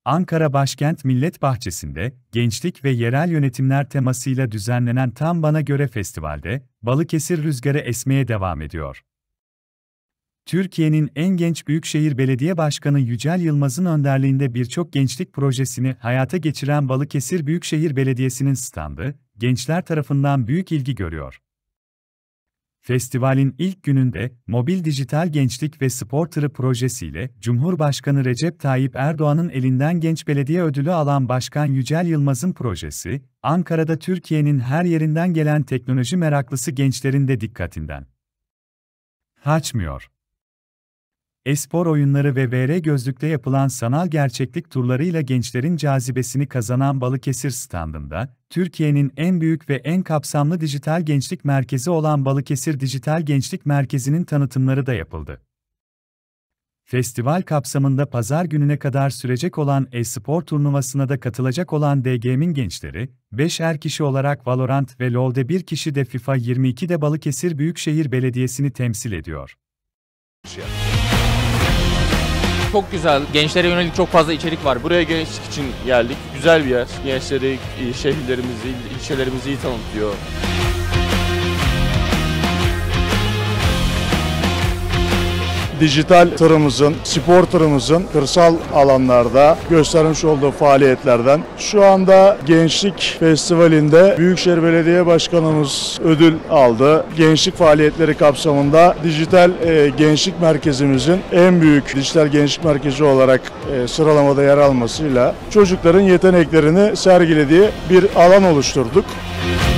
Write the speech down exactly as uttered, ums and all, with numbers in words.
Ankara Başkent Millet Bahçesi'nde, gençlik ve yerel yönetimler temasıyla düzenlenen Tam Bana Göre Festival'de, Balıkesir rüzgarı esmeye devam ediyor. Türkiye'nin en genç Büyükşehir Belediye Başkanı Yücel Yılmaz'ın önderliğinde birçok gençlik projesini hayata geçiren Balıkesir Büyükşehir Belediyesi'nin standı, gençler tarafından büyük ilgi görüyor. Festivalin ilk gününde, Mobil Dijital Gençlik ve Spor Tırı projesiyle Cumhurbaşkanı Recep Tayyip Erdoğan'ın elinden Genç Belediye Ödülü alan Başkan Yücel Yılmaz'ın projesi, Ankara'da Türkiye'nin her yerinden gelen teknoloji meraklısı gençlerin de dikkatinden kaçmıyor. E-spor oyunları ve V R gözlükte yapılan sanal gerçeklik turlarıyla gençlerin cazibesini kazanan Balıkesir standında, Türkiye'nin en büyük ve en kapsamlı dijital gençlik merkezi olan Balıkesir Dijital Gençlik Merkezi'nin tanıtımları da yapıldı. Festival kapsamında pazar gününe kadar sürecek olan e-spor turnuvasına da katılacak olan D Gaming gençleri, beşer kişi olarak Valorant ve LoL'de bir kişi de FIFA yirmi ikide Balıkesir Büyükşehir Belediyesi'ni temsil ediyor. Çok güzel, gençlere yönelik çok fazla içerik var. Buraya gençlik için geldik. Güzel bir yer. Gençleri, şehirlerimizi, ilçelerimizi iyi tanıtıyor. Dijital tırımızın, spor tırımızın kırsal alanlarda göstermiş olduğu faaliyetlerden şu anda Gençlik Festivali'nde Büyükşehir Belediye Başkanımız ödül aldı. Gençlik faaliyetleri kapsamında dijital e, gençlik merkezimizin en büyük dijital gençlik merkezi olarak e, sıralamada yer almasıyla çocukların yeteneklerini sergilediği bir alan oluşturduk.